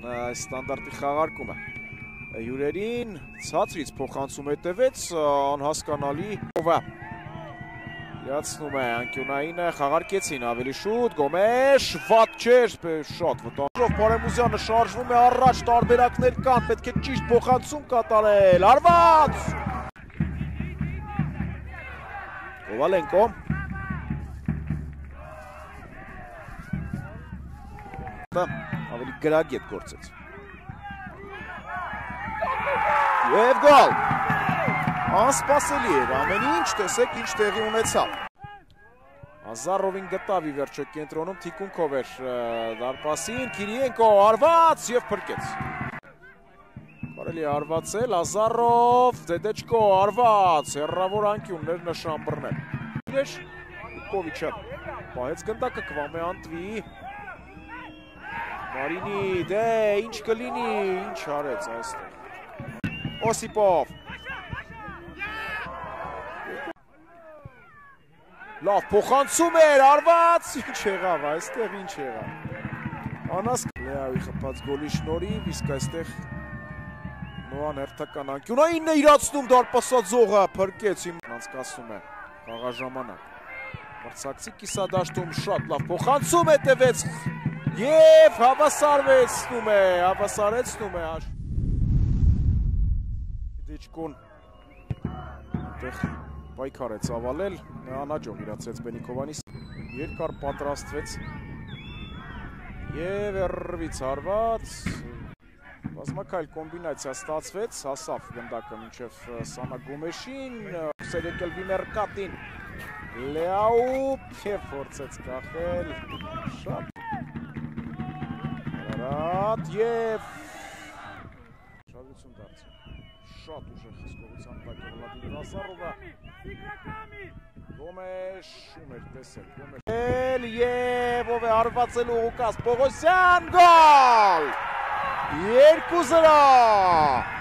ստանդարտի խաղարկումը հյուրերին ցածրից փոխանցում հետևեց անհասկանալի իրացնում է անկյունայինը խաղարկեցին ավելի շուտ Գոմեշ վատ չէր շատ վտանգով Փարեզյանը շարժվում է առաջ տարբերակներ կան պետք է ճիշտ փոխանցում կատարել արված Կովալենկո ավելի գրագետ գործեց և գոլ անսպասելի էր ամեն ինչ տեսեք ինչ տեղի ունեցավ Ազարովին գտավ ի վերջո կենտրոնում թիկունքով էր դարպասին Կիրիենկո արված և փրկեց կարելի արվածել Ազարով Դեդեչկո արված հեռավոր անկյուններ նշան բռնել էր Կովիչը պահեց գնդակը Կվամե Անտվի Մարինի դե ինչ կլինի ինչ արեց այստեղ Օսիպով Լավ փոխանցում էր արված ինչ եղավ այստեղ ինչ եղավ անաս Լեայի խփած գոլի շնորհիվ իսկ այստեղ Նոան հերթական անկյունայինն է իրացնում դարպասաձողը փրկեց իմ անցկացնում է խաղաժամանակ մրցակցի կիսադաշտում շատ լավ փոխանցում հետևեց և հավասարեցնում է Դեչկոն այդտեղ պայքար է ծավալել, անաջող իրացրեց Բենիքովանիս, երկար պատրաստվեց և հեռվից հարված, բազմակայլ կոմբինացիա ստացվեց, հասավ գնդակը մինչև Սանա Գոմեշին, սերեկել Վիմերկատին, Լեաուպ և փորձեց կախել, շատ հարատ և շավություն դարձել, շատ ուժեղ խսկողության տակ է Վլադիմիր Ազարովը Գոմեշ ում էր տեսել և ով է հարվածելու Ղուկաս Պողոսյան գոլ 2-0